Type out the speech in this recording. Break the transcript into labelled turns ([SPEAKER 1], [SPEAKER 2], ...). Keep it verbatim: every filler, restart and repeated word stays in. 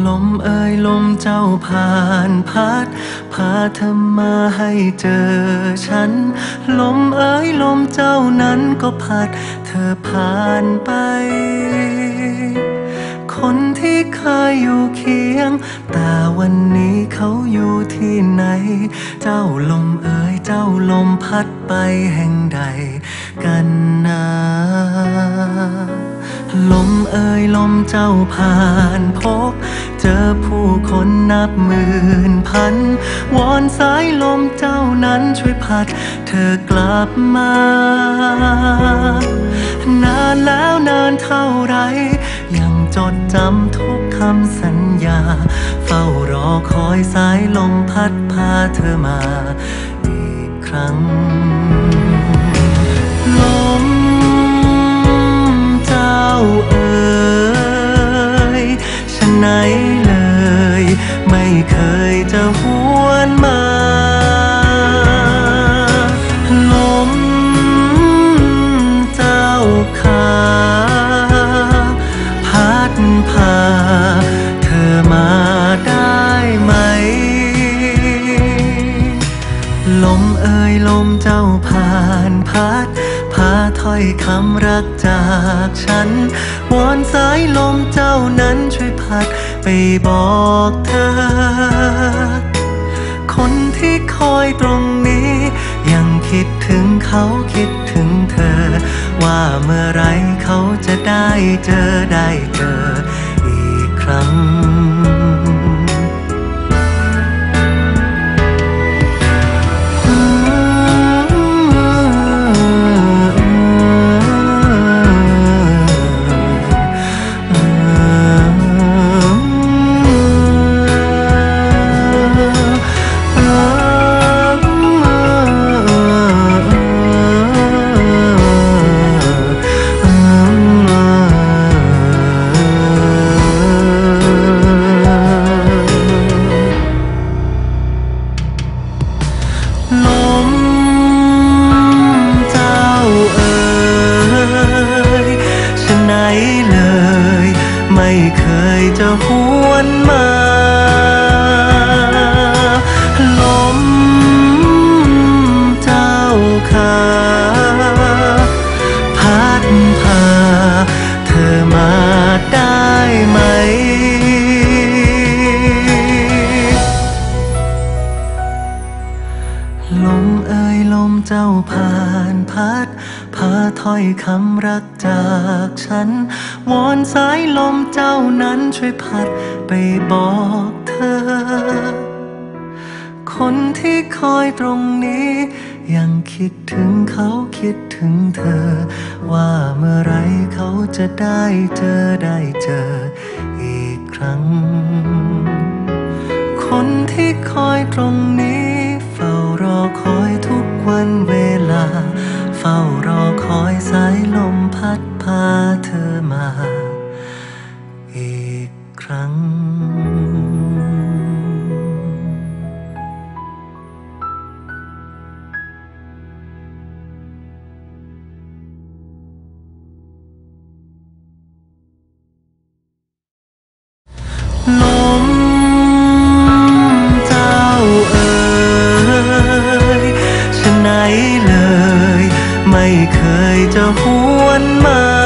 [SPEAKER 1] ลมเอ่ยลมเจ้าผ่านพัดพาเธอมาให้เจอฉันลมเอ่ยลมเจ้านั้นก็พัดเธอผ่านไปคนที่เคยอยู่เคียงแต่วันนี้เขาอยู่ที่ไหนเจ้าลมเอ่ยเจ้าลมพัดไปแห่งใดกันนะลมเอ่ยลมเจ้าผ่านพบเจอผู้คนนับหมื่นพันวอนสายลมเจ้านั้นช่วยพัดเธอกลับมานานแล้วนานเท่าไรยังจดจำทุกคำสัญญาเฝ้ารอคอยสายลมพัดพาเธอมาอีกครั้งลมเจ้าเอ๋ยฉะไหนเลยไม่เคยจะหวนมาลมเจ้าขาพัดพาเธอมาได้ไหมลมเอ่ยลมเจ้าผ่านพัดพาถ้อยคำรักจากฉันวอนสายลมเจ้านั้นช่วยพัดไปบอกเธอคนที่คอยตรงนี้ยังคิดถึงเขาคิดถึงเธอว่าเมื่อไรเขาจะได้เจอได้เจออีกครั้งไม่เคยจะหวนมาลมเจ้าขาพัดพาเธอมาได้ไหมลมเอ่ยลมเจ้าผ่านพัดพาถ้อยคำรักจากฉันวอนสายลมเจ้านั้นช่วยพัดไปบอกเธอคนที่คอยตรงนี้ยังคิดถึงเขาคิดถึงเธอว่าเมื่อไรเขาจะได้เจอได้เจออีกครั้งคนที่คอยตรงนี้เฝ้ารอคอยทุกวันเวลาเฝ้ารอคอยสายลมพัดพาเธอมาอีกครั้งลมเจ้าเอ๋ยฉะไหนเลยไม่เคยจะหวนมา